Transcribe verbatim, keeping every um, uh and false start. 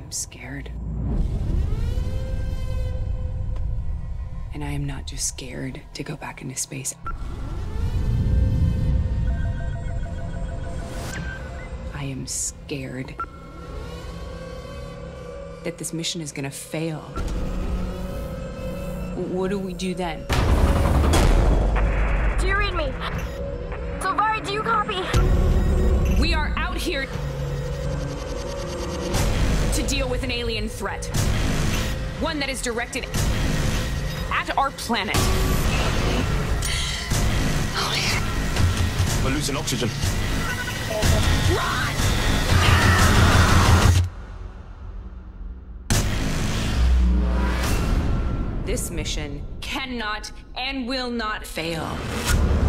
I'm scared. And I am not just scared to go back into space. I am scared that this mission is gonna fail. What do we do then? Do you read me? Silvari, do you copy? We are out here to deal with an alien threat. One that is directed at our planet. We're losing oxygen. Run! This mission cannot and will not fail.